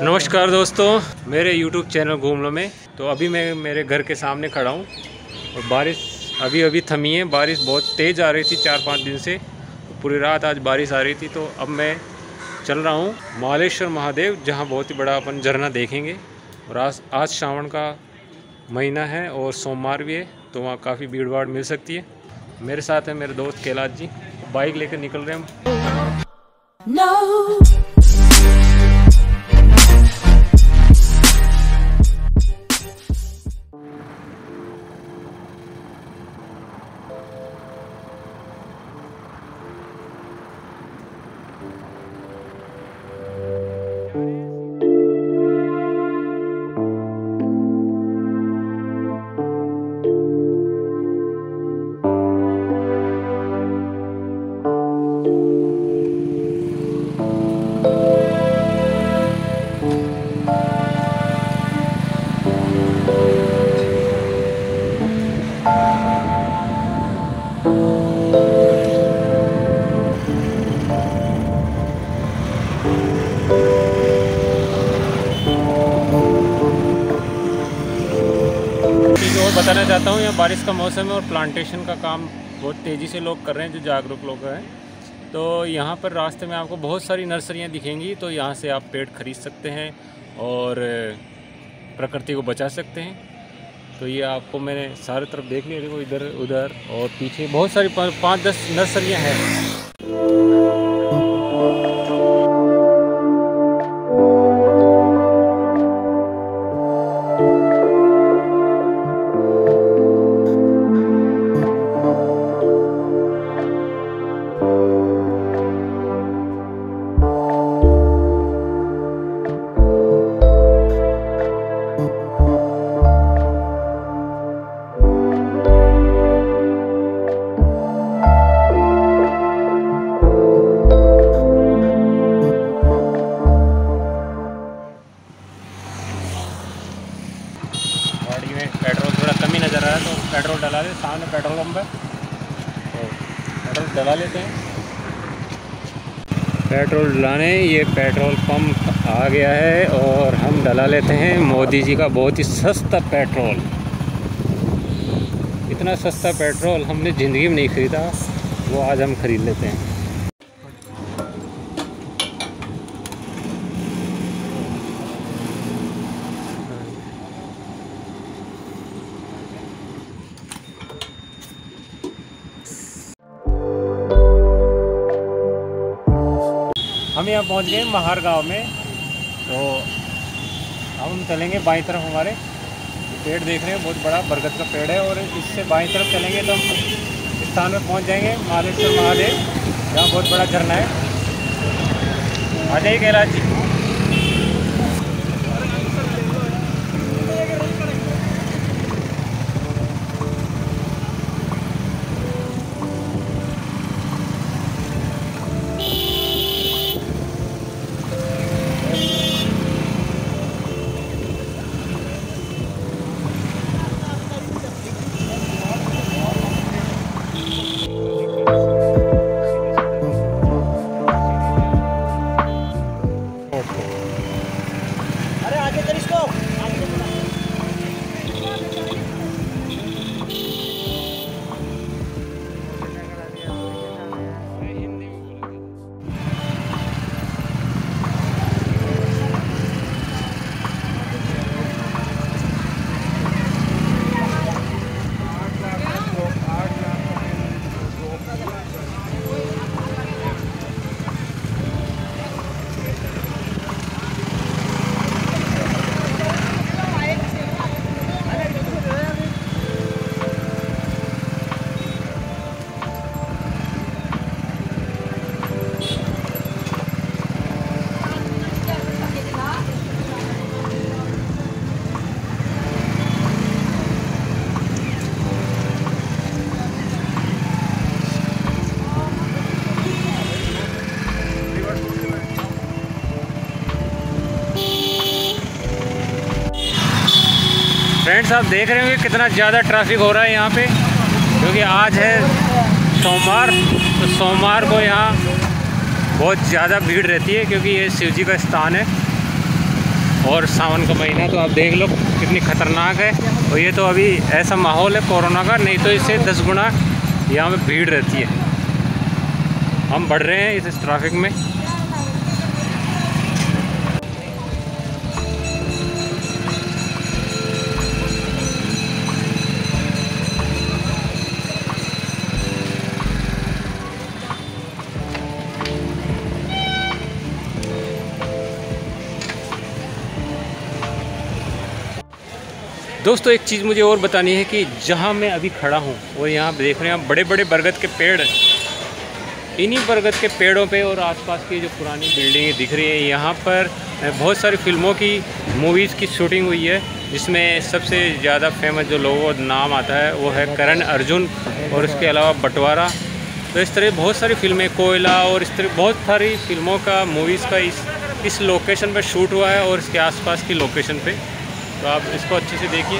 नमस्कार दोस्तों, मेरे YouTube चैनल घूम लो में। तो अभी मैं मेरे घर के सामने खड़ा हूँ और बारिश अभी अभी थमी है। बारिश बहुत तेज़ आ रही थी 4-5 दिन से, तो पूरी रात आज बारिश आ रही थी। तो अब मैं चल रहा हूँ महालेश्वर महादेव, जहाँ बहुत ही बड़ा अपन झरना देखेंगे। और आज श्रावण का महीना है और सोमवार भी है, तो वहाँ काफ़ी भीड़ भाड़ मिल सकती है। मेरे साथ है मेरे दोस्त कैलाश जी, बाइक लेकर निकल रहे हैं हम। और बताना चाहता हूँ, यहाँ बारिश का मौसम है और प्लांटेशन का काम बहुत तेज़ी से लोग कर रहे हैं, जो जागरूक लोग हैं। तो यहाँ पर रास्ते में आपको बहुत सारी नर्सरियाँ दिखेंगी, तो यहाँ से आप पेड़ खरीद सकते हैं और प्रकृति को बचा सकते हैं। तो ये आपको मैंने सारे तरफ देख लिया, देखो इधर उधर और पीछे बहुत सारी 5-10 नर्सरियाँ हैं। गाड़ी में पेट्रोल थोड़ा कमी नज़र आ रहा है, तो पेट्रोल डला ले। सामने पेट्रोल पंप है, तो पेट्रोल डला लेते हैं। पेट्रोल डलाने ये पेट्रोल पंप आ गया है और हम डला लेते हैं मोदी जी का बहुत ही सस्ता पेट्रोल। इतना सस्ता पेट्रोल हमने ज़िंदगी में नहीं ख़रीदा, वो आज हम ख़रीद लेते हैं। हम यहाँ पहुँच गए महार गांव में, तो हम चलेंगे बाईं तरफ। हमारे पेड़ देख रहे हैं, बहुत बड़ा बरगद का पेड़ है, और इससे बाईं तरफ चलेंगे तो हम इस स्थान में पहुँच जाएंगे महालेश्वर महादेव, जहाँ बहुत बड़ा झरना है। आ जाइए कैलाश जी। फ्रेंड्स, आप देख रहे होंगे कितना ज़्यादा ट्रैफिक हो रहा है यहाँ पे, क्योंकि आज है सोमवार। तो सोमवार को यहाँ बहुत ज़्यादा भीड़ रहती है, क्योंकि ये शिव जी का स्थान है। और सावन का महीना तो आप देख लो कितनी ख़तरनाक है। और ये तो अभी ऐसा माहौल है कोरोना का, नहीं तो इससे 10 गुना यहाँ पे भीड़ रहती है। हम बढ़ रहे हैं इस ट्रैफिक में। दोस्तों एक चीज़ मुझे और बतानी है कि जहाँ मैं अभी खड़ा हूँ और यहाँ देख रहे हैं बड़े बड़े बरगद के पेड़, इन्हीं बरगद के पेड़ों पे और आसपास की जो पुरानी बिल्डिंगें दिख रही है, यहाँ पर बहुत सारी फिल्मों की मूवीज़ की शूटिंग हुई है, जिसमें सबसे ज़्यादा फेमस जो लोगों का नाम आता है वो है करण अर्जुन, और इसके अलावा बंटवारा। तो इस तरह बहुत सारी फिल्में, कोयला, और इस तरह बहुत सारी फिल्मों का, मूवीज़ का इस लोकेशन पर शूट हुआ है और इसके आसपास की लोकेशन पे। तो आप इसको अच्छे से देखिए।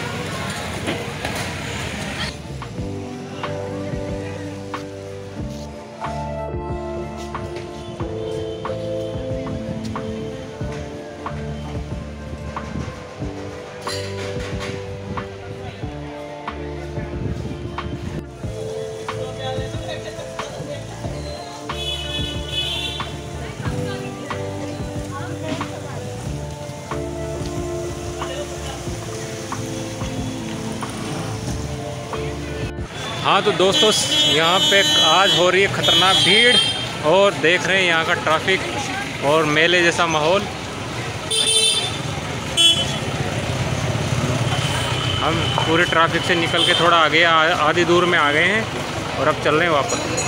हाँ तो दोस्तों यहाँ पे आज हो रही है ख़तरनाक भीड़, और देख रहे हैं यहाँ का ट्रैफिक और मेले जैसा माहौल। हम पूरे ट्रैफिक से निकल के थोड़ा आगे आधी दूर में आ गए हैं और अब चल रहे हैं वापस।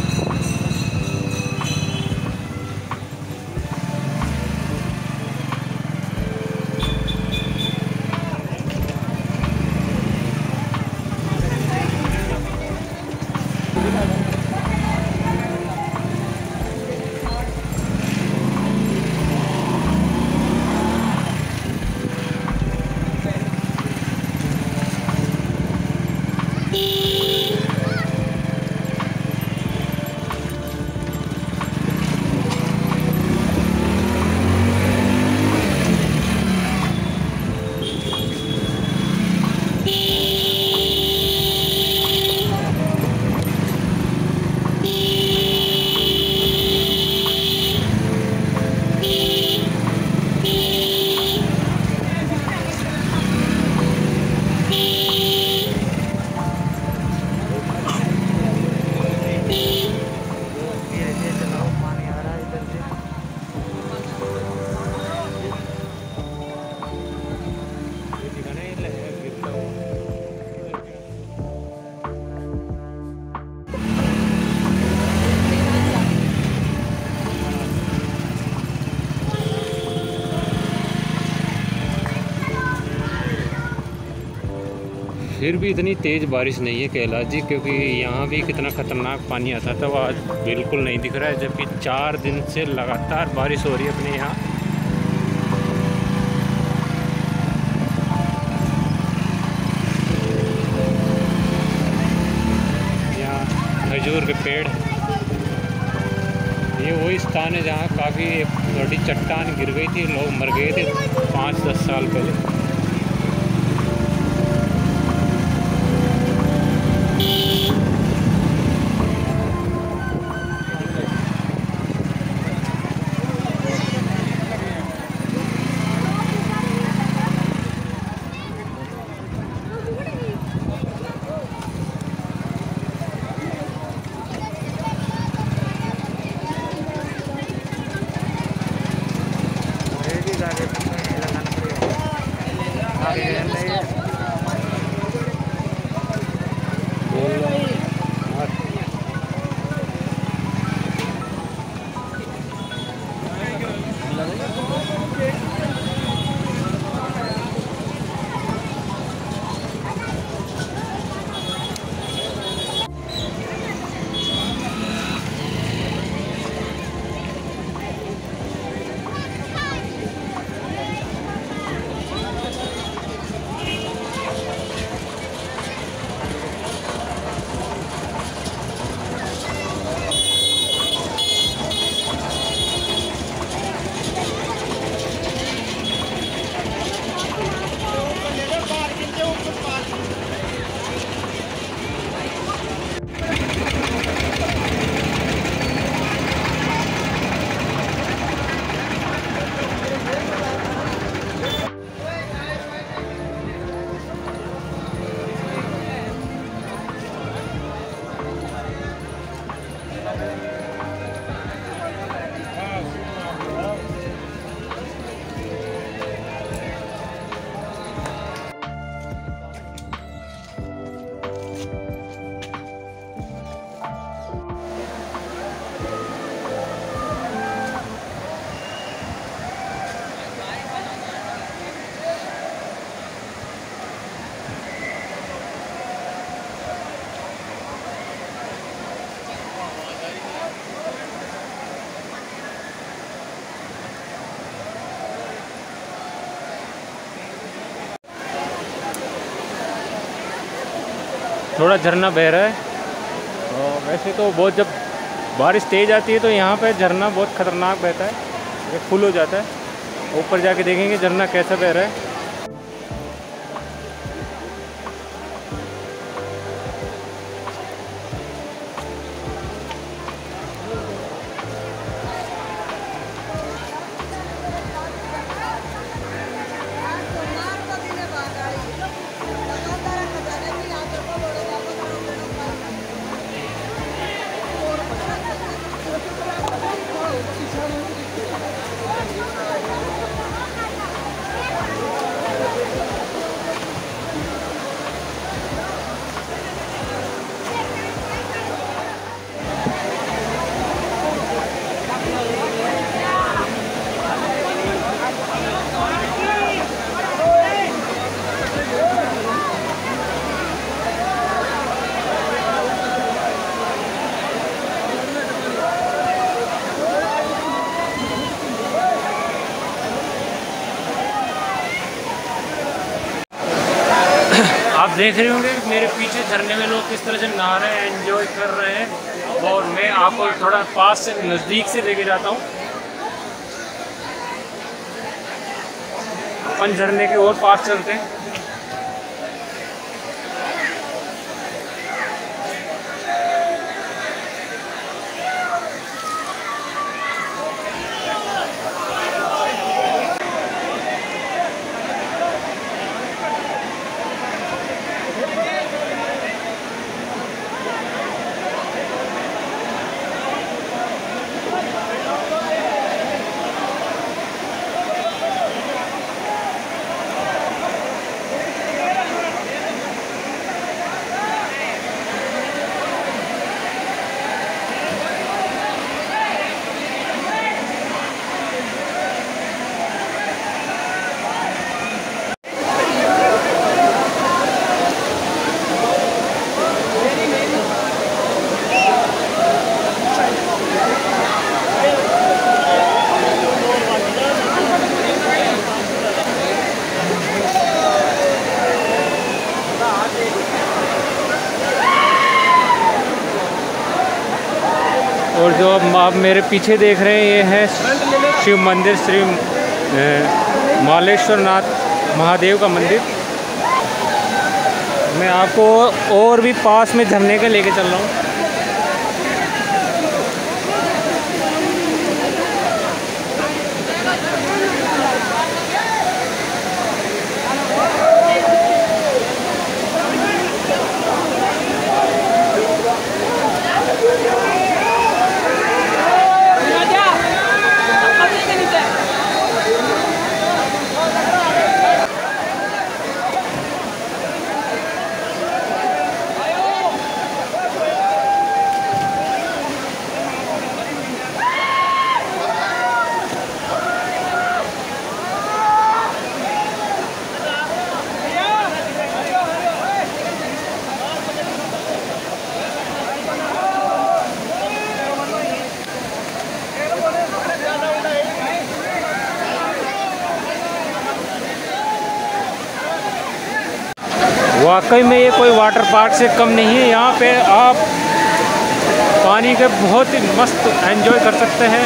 फिर भी इतनी तेज़ बारिश नहीं है कैलाश जी, क्योंकि यहाँ भी कितना ख़तरनाक पानी आता था वो आज बिल्कुल नहीं दिख रहा है, जबकि 4 दिन से लगातार बारिश हो रही है अपने यहाँ। यहाँ खजूर के पेड़, ये वही स्थान है जहाँ काफ़ी एक बड़ी चट्टान गिर गई थी, लोग मर गए थे 5-10 साल पहले। थोड़ा झरना बह रहा है। और वैसे तो बहुत, जब बारिश तेज़ आती है तो यहाँ पे झरना बहुत ख़तरनाक बहता है, ये फुल हो जाता है। ऊपर जाके देखेंगे झरना कैसा बह रहा है। आप देख रहे होंगे मेरे पीछे झरने में लोग किस तरह से नहा रहे हैं, एंजॉय कर रहे हैं। और मैं आपको थोड़ा पास से, नज़दीक से लेके जाता हूँ। अपन झरने के और पास चलते हैं। और जो आप मेरे पीछे देख रहे हैं, ये है शिव मंदिर, श्री मालेश्वर नाथ महादेव का मंदिर। मैं आपको और भी पास में झरने के लेके चल रहा हूँ। वाकई में ये कोई वाटर पार्क से कम नहीं है। यहाँ पे आप पानी के बहुत ही मस्त एंजॉय कर सकते हैं।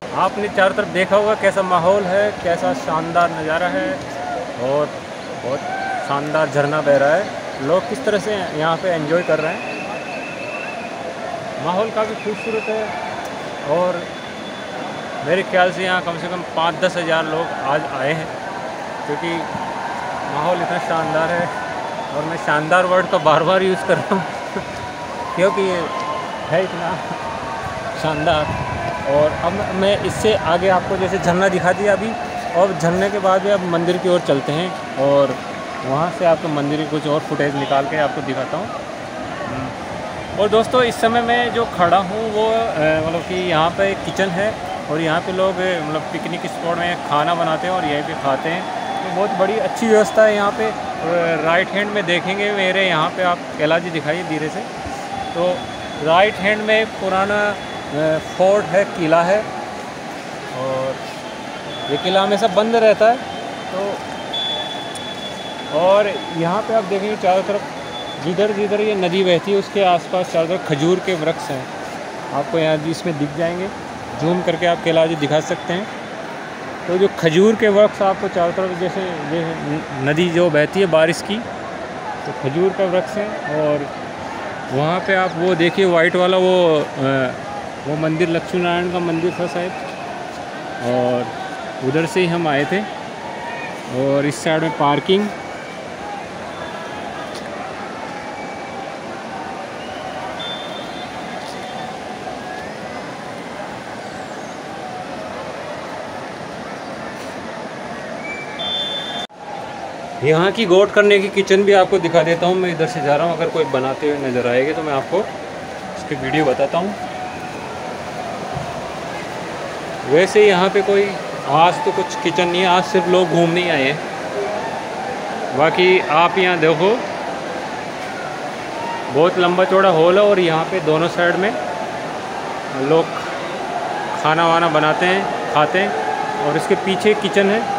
आपने चारों तरफ देखा होगा कैसा माहौल है, कैसा शानदार नज़ारा है और बहुत शानदार झरना बह रहा है। लोग किस तरह से यहाँ पे एंजॉय कर रहे हैं। माहौल काफ़ी खूबसूरत है और मेरे ख्याल से यहाँ कम से कम 5-10 हज़ार लोग आज आए हैं, क्योंकि माहौल इतना शानदार है। और मैं शानदार वर्ड तो बार बार यूज़ कर रहा हूँ क्योंकि ये है इतना शानदार। और अब मैं इससे आगे आपको जैसे झरना दिखा दिया अभी, और झरने के बाद भी अब मंदिर की ओर चलते हैं और वहाँ से आपको मंदिर की कुछ और फुटेज निकाल के आपको दिखाता हूँ। और दोस्तों इस समय मैं जो खड़ा हूँ वो मतलब कि यहाँ पे एक किचन है और यहाँ पे लोग मतलब पिकनिक स्पॉट में खाना बनाते हैं और यहीं पे खाते हैं। तो बहुत बड़ी अच्छी व्यवस्था है यहाँ पे। राइट हैंड में देखेंगे मेरे यहाँ पे, आप कैलाश जी दिखाइए धीरे से। तो राइट हैंड में एक पुराना फोर्ट है, किला है, और ये किला हमेशा बंद रहता है। तो और यहाँ पे आप देखेंगे चारों तरफ जिधर जिधर ये नदी बहती है उसके आसपास चारों तरफ खजूर के वृक्ष हैं। आपको यहाँ इसमें दिख जाएंगे, जूम करके आप कैलाश जी दिखा सकते हैं। तो जो खजूर के वृक्ष आपको चारों तरफ, जैसे नदी जो बहती है बारिश की, तो खजूर का वृक्ष है। और वहाँ पे आप वो देखिए वाइट वाला वो मंदिर लक्ष्मी नारायण का मंदिर था शायद, और उधर से ही हम आए थे। और इस साइड में पार्किंग, यहाँ की गोट करने की किचन भी आपको दिखा देता हूँ। मैं इधर से जा रहा हूँ, अगर कोई बनाते हुए नज़र आएगी तो मैं आपको इसकी वीडियो बताता हूँ। वैसे यहाँ पे कोई आज तो कुछ किचन नहीं है, आज सिर्फ लोग घूमने ही आए हैं। बाकी आप यहाँ देखो बहुत लंबा चौड़ा हॉल है और यहाँ पे दोनों साइड में लोग खाना वाना बनाते हैं, खाते हैं। और इसके पीछे किचन है,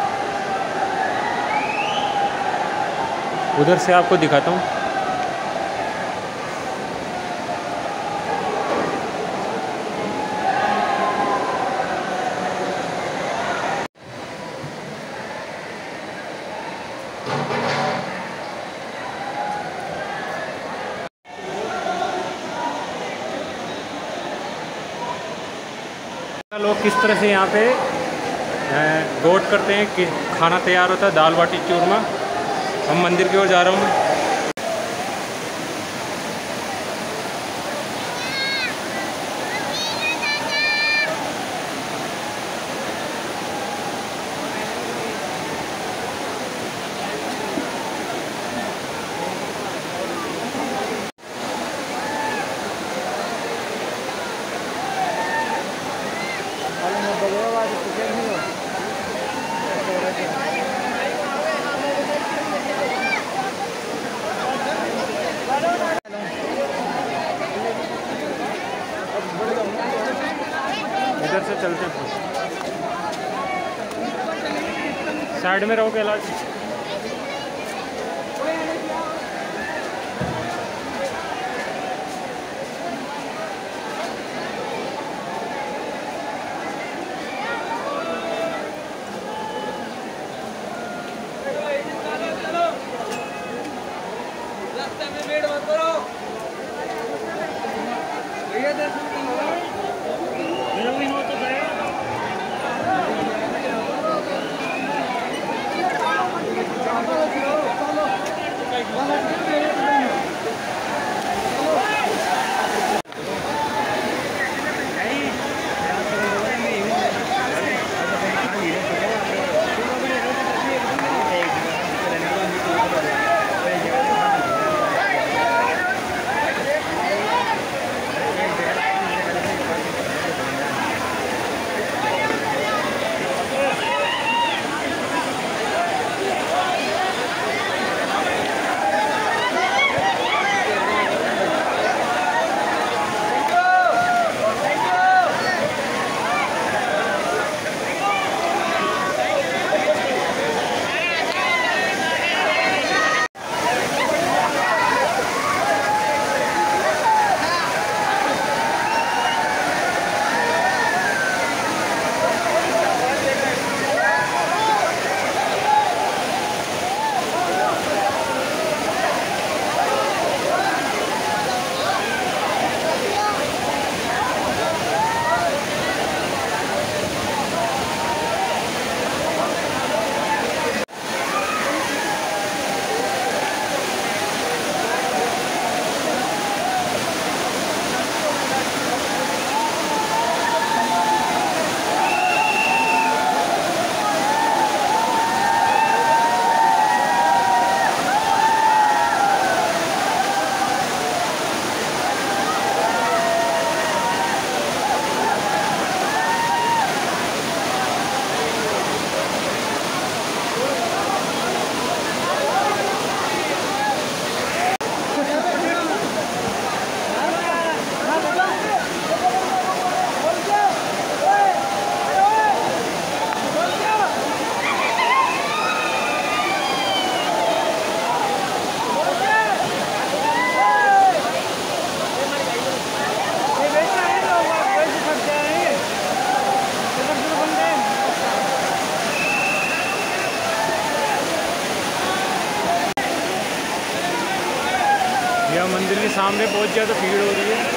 उधर से आपको दिखाता हूँ। लोग किस तरह से यहाँ पे गोट करते हैं कि खाना तैयार होता है, दाल बाटी चूरमा। हम मंदिर की ओर जा रहा हूँ। इधर से चलते हैं, साइड में रहो कैलाश। मंदिर के सामने बहुत ज़्यादा भीड़ हो रही है।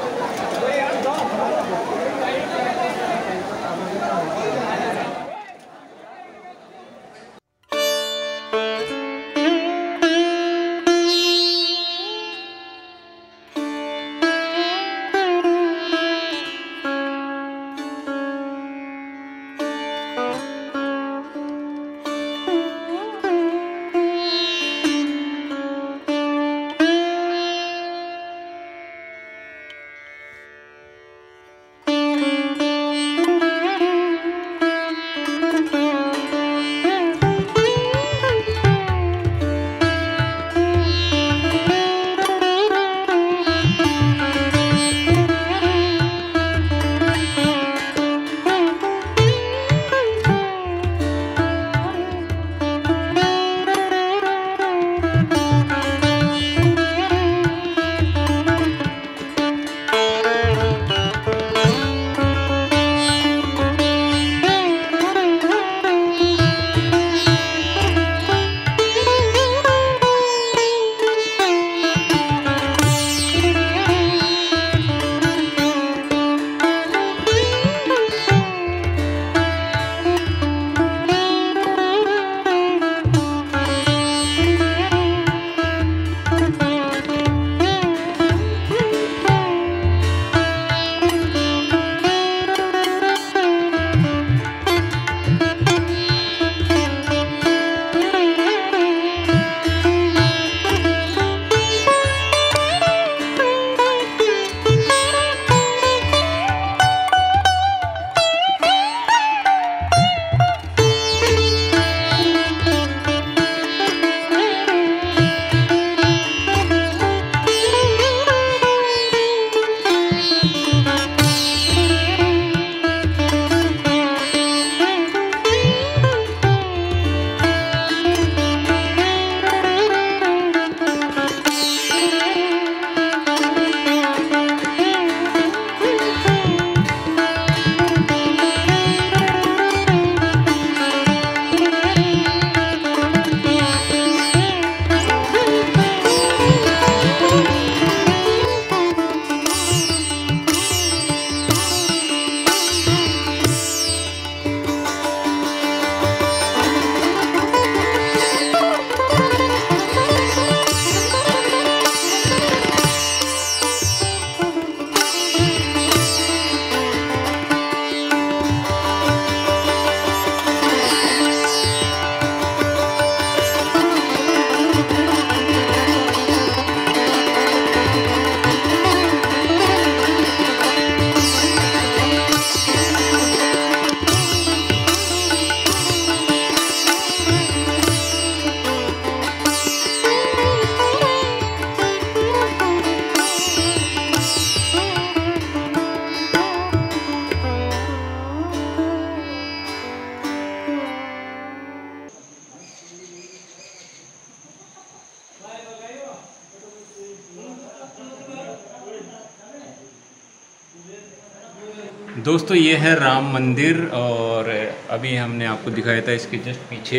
दोस्तों ये है राम मंदिर और अभी हमने आपको दिखाया था इसके जस्ट पीछे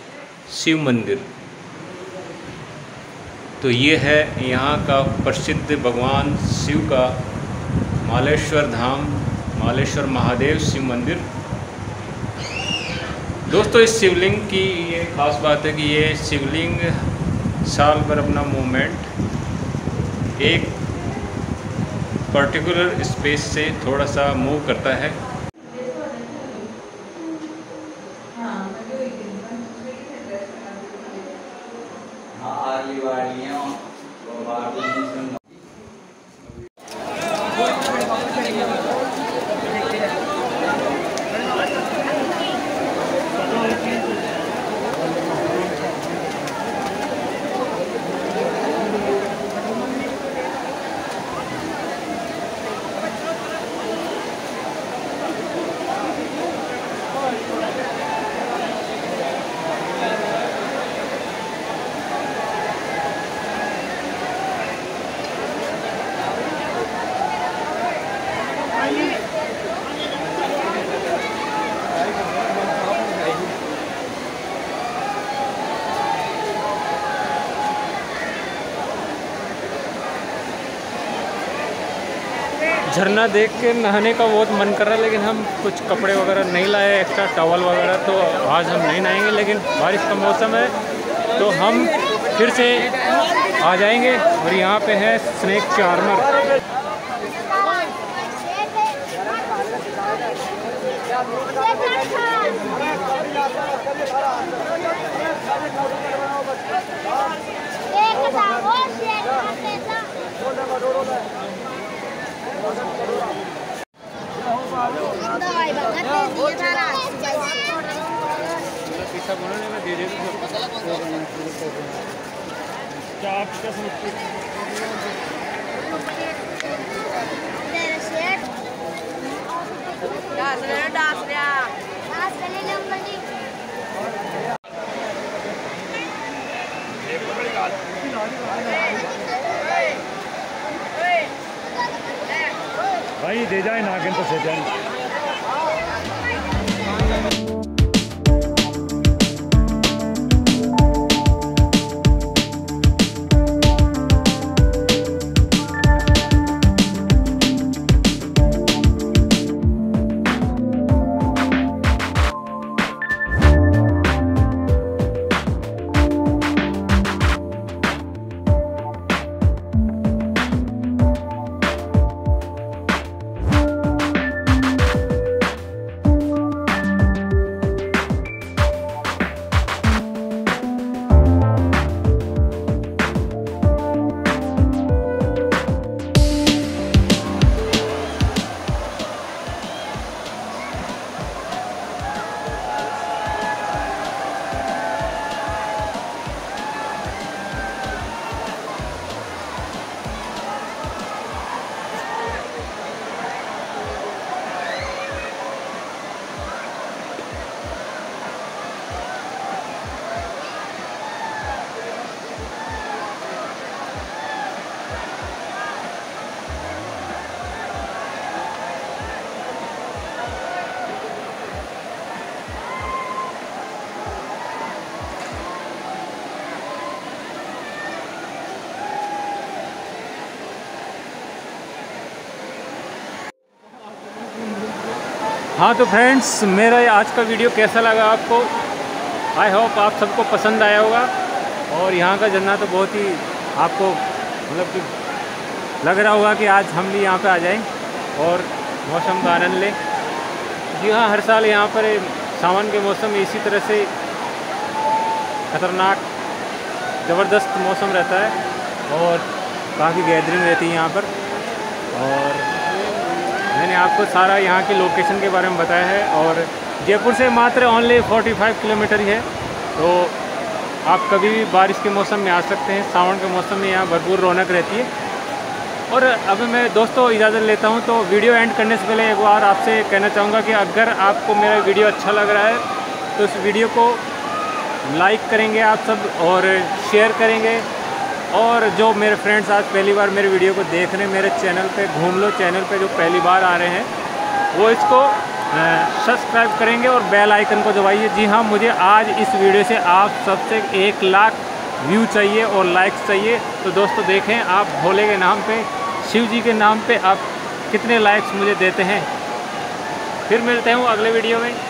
शिव मंदिर। तो ये है यहाँ का प्रसिद्ध भगवान शिव का मालेश्वर धाम, मालेश्वर महादेव शिव मंदिर। दोस्तों इस शिवलिंग की ये ख़ास बात है कि ये शिवलिंग साल भर अपना मूवमेंट एक पर्टिकुलर स्पेस से थोड़ा सा मूव करता है। झरना देख के नहाने का बहुत मन कर रहा है, लेकिन हम कुछ कपड़े वगैरह नहीं लाए, एक्स्ट्रा टॉवल वगैरह, तो आज हम नहीं नहाएंगे। लेकिन बारिश का मौसम है तो हम फिर से आ जाएंगे। और यहाँ पे है स्नेक चार्मर। क्या आप क्या समझते हैं? भाई दे जाए नागिन तो से जाए। हाँ तो फ्रेंड्स, मेरा आज का वीडियो कैसा लगा आपको? आई होप आप सबको पसंद आया होगा। और यहाँ का झरना तो बहुत ही आपको मतलब कि लग रहा होगा कि आज हम भी यहाँ पे आ जाएं और मौसम का आनंद लें। जी हाँ, हर साल यहाँ पर सावन के मौसम में इसी तरह से खतरनाक ज़बरदस्त मौसम रहता है और काफ़ी गैदरिंग रहती है यहाँ पर। और मैंने आपको सारा यहाँ की लोकेशन के बारे में बताया है। और जयपुर से मात्र ओनली 45 किलोमीटर ही है, तो आप कभी भी बारिश के मौसम में आ सकते हैं। सावन के मौसम में यहाँ भरपूर रौनक रहती है। और अभी मैं दोस्तों इजाज़त लेता हूँ। तो वीडियो एंड करने से पहले एक बार आपसे कहना चाहूँगा कि अगर आपको मेरा वीडियो अच्छा लग रहा है तो इस वीडियो को लाइक करेंगे आप सब और शेयर करेंगे। और जो मेरे फ्रेंड्स आज पहली बार मेरे वीडियो को देख रहे हैं, मेरे चैनल पे घूम लो चैनल पे जो पहली बार आ रहे हैं, वो इसको सब्सक्राइब करेंगे और बेल आइकन को दबाइए। जी हाँ, मुझे आज इस वीडियो से आप सबसे 1 लाख व्यू चाहिए और लाइक्स चाहिए। तो दोस्तों देखें आप भोले के नाम पे, शिव जी के नाम पे आप कितने लाइक्स मुझे देते हैं। फिर मिलते हैं अगले वीडियो में।